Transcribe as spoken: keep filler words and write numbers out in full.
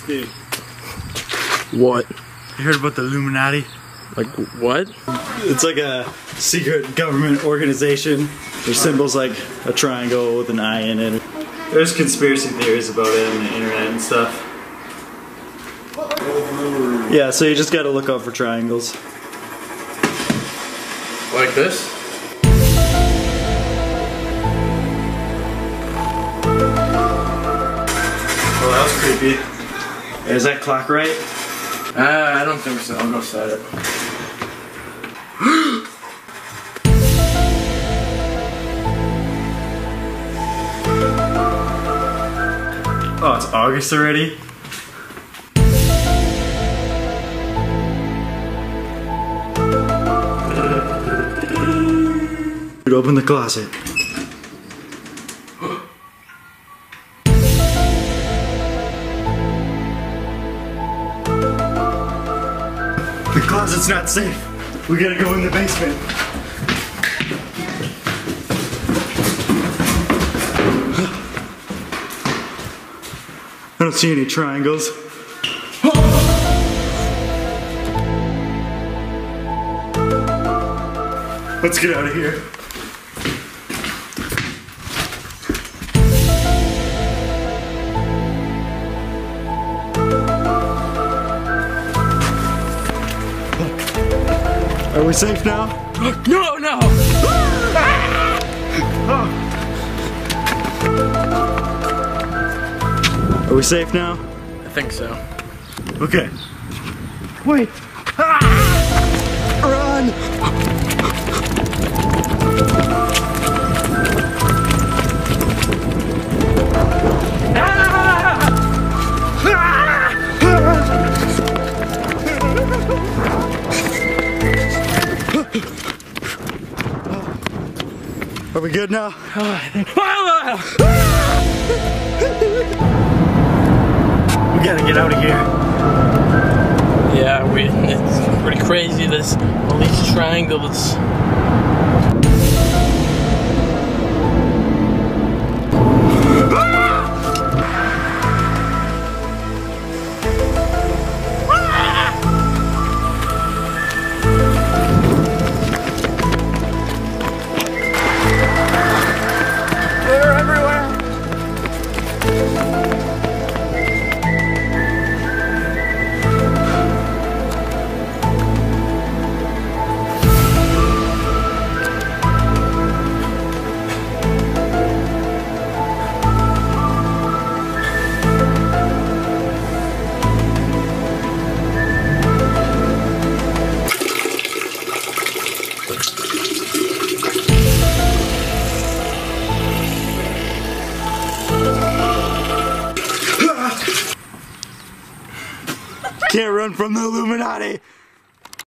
Dude. What? You heard about the Illuminati? Like, what? It's like a secret government organization. Their symbol's like a triangle with an eye in it. There's conspiracy theories about it on the internet and stuff. Yeah, so you just gotta look out for triangles. Like this? Oh, that was creepy. Is that clock right? Uh, I don't think so. I'll go set it. Oh, it's August already? Dude, open the closet. The closet's not safe. We gotta go in the basement. I don't see any triangles. Let's get out of here. Are we safe now? No, no! Are we safe now? I think so. Okay. Wait! Run! Are we good now? We gotta get out of here. Yeah, we, it's pretty crazy, this, all these triangles. They're everywhere. Can't run from the Illuminati.